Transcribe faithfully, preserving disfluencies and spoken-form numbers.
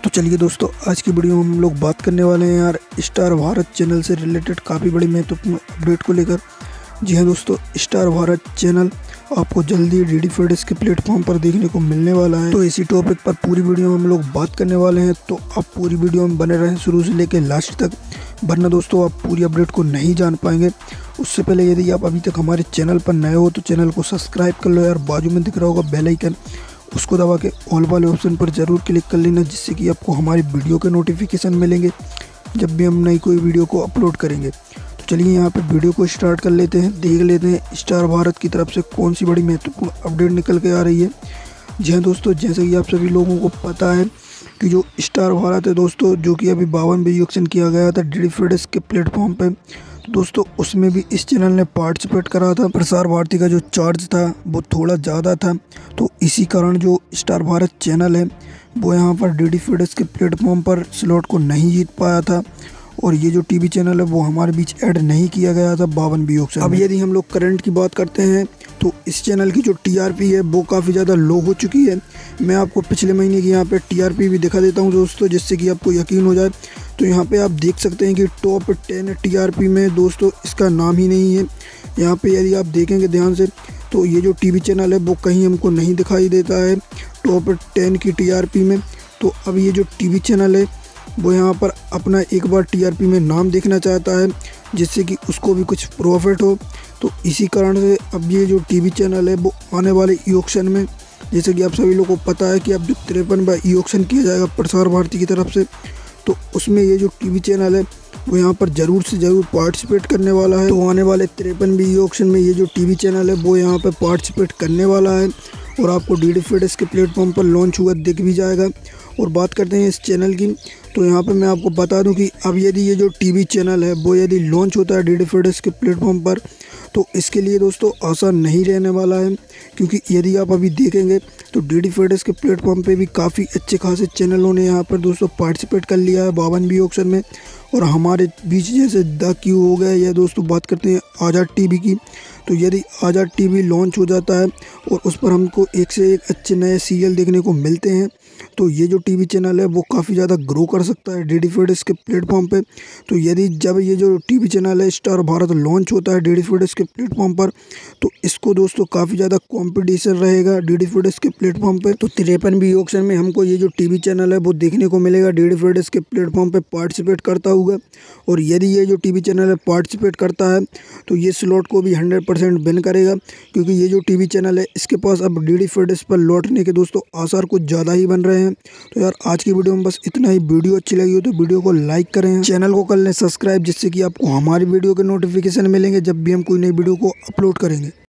तो चलिए दोस्तों, आज की वीडियो में हम लोग बात करने वाले हैं यार स्टार भारत चैनल से रिलेटेड काफ़ी बड़ी महत्वपूर्ण अपडेट को लेकर। जी हाँ दोस्तों, स्टार भारत चैनल आपको जल्दी डी फीड्स के प्लेटफॉर्म पर देखने को मिलने वाला है। तो इसी टॉपिक पर पूरी वीडियो में हम लोग बात करने वाले हैं, तो आप पूरी वीडियो में बने रहें शुरू से लेकर लास्ट तक, वरना दोस्तों आप पूरी अपडेट को नहीं जान पाएंगे। उससे पहले यदि आप अभी तक हमारे चैनल पर नए हो तो चैनल को सब्सक्राइब कर लो यार, बाजू में दिख रहा होगा बेल आइकन, उसको दबा के ऑल वाले ऑप्शन पर ज़रूर क्लिक कर लेना, जिससे कि आपको हमारी वीडियो के नोटिफिकेशन मिलेंगे जब भी हम नई कोई वीडियो को अपलोड करेंगे। तो चलिए यहाँ पे वीडियो को स्टार्ट कर लेते हैं, देख लेते हैं स्टार भारत की तरफ से कौन सी बड़ी महत्वपूर्ण अपडेट निकल के आ रही है। जी हाँ दोस्तों, जैसे कि आप सभी लोगों को पता है कि जो स्टार भारत है दोस्तों, जो कि अभी बावन बजे ऑक्शन किया गया था डी फीड्स के प्लेटफॉर्म पे, दोस्तों उसमें भी इस चैनल ने पार्टिसिपेट करा था। प्रसार भारती का जो चार्ज था वो थोड़ा ज़्यादा था, तो इसी कारण जो स्टार भारत चैनल है वो यहाँ पर डी फीड्स के प्लेटफॉर्म पर स्लॉट को नहीं जीत पाया था, और ये जो टीवी चैनल है वो हमारे बीच ऐड नहीं किया गया था बावन बी ऑक्शन। अब यदि हम लोग करंट की बात करते हैं तो इस चैनल की जो टीआरपी है वो काफ़ी ज़्यादा लो हो चुकी है। मैं आपको पिछले महीने की यहाँ पे टीआरपी भी दिखा देता हूँ दोस्तों, जिससे कि आपको यकीन हो जाए। तो यहाँ पे आप देख सकते हैं कि टॉप टेन टीआरपी में दोस्तों इसका नाम ही नहीं है। यहाँ पे यदि आप देखेंगे ध्यान से तो ये जो टीवी चैनल है वो कहीं हमको नहीं दिखाई देता है टॉप टेन की टीआरपी में। तो अब ये जो टीवी चैनल है वो यहाँ पर अपना एक बार टीआरपी में नाम देखना चाहता है, जिससे कि उसको भी कुछ प्रॉफिट हो। तो इसी कारण से अब ये जो टीवी चैनल है वो आने वाले ई ऑक्शन में, जैसे कि आप सभी लोगों को पता है कि अब जो तिरपन बाई ई ऑक्शन किया जाएगा प्रसार भारती की तरफ से, तो उसमें ये जो टीवी चैनल है वो यहाँ पर ज़रूर से ज़रूर पार्टिसिपेट करने वाला है। तो आने वाले तिरपन बी ई ऑक्शन में ये जो टीवी चैनल है वो यहाँ पर पार्टिसिपेट करने वाला है, और आपको डी फीड्स के प्लेटफॉर्म पर लॉन्च हुआ दिख भी जाएगा। और बात करते हैं इस चैनल की, तो यहाँ पे मैं आपको बता दूं कि अब यदि ये जो टीवी चैनल है वो यदि लॉन्च होता है डी फीड्स के प्लेटफॉर्म पर, तो इसके लिए दोस्तों आसान नहीं रहने वाला है, क्योंकि यदि आप अभी देखेंगे तो डी फीड्स के प्लेटफॉर्म पे भी काफ़ी अच्छे खासे चैनलों ने यहाँ पर दोस्तों पार्टिसिपेट कर लिया है बावन बी ऑक्शन में। और हमारे बीच जैसे द क्यू हो गया, या दोस्तों बात करते हैं आज़ाद टीवी की, तो यदि आज़ाद टीवी लॉन्च हो जाता है और उस पर हमको एक से एक अच्छे नए सीरियल देखने को मिलते हैं, तो ये जो टीवी चैनल है वो काफ़ी ज़्यादा ग्रो कर सकता है डी फीड्स के प्लेटफॉर्म पे। तो यदि जब ये जो टीवी चैनल है स्टार भारत लॉन्च होता है डी फीड्स के प्लेटफॉर्म पर, तो इसको दोस्तों काफ़ी ज़्यादा कंपटीशन रहेगा डी फीड्स के प्लेटफॉर्म पे। तो तिरपन बी ऑक्शन में हमको ये जो टीवी चैनल है वो देखने को मिलेगा डी फीड्स के प्लेटफॉर्म पे पार्टिसिपेट करता हुआ। और यदि ये जो टीवी चैनल है पार्टिसिपेट करता है तो ये स्लॉट को भी हंड्रेड परसेंट विन करेगा, क्योंकि ये जो टीवी चैनल है इसके पास अब डी फीड्स पर लौटने के दोस्तों आसार कुछ ज़्यादा ही बन रहे हैं। तो यार आज की वीडियो में बस इतना ही। वीडियो अच्छी लगी हो तो वीडियो को लाइक करें, चैनल को कर लें सब्सक्राइब, जिससे कि आपको हमारी वीडियो के नोटिफिकेशन मिलेंगे जब भी हम कोई नई वीडियो को अपलोड करेंगे।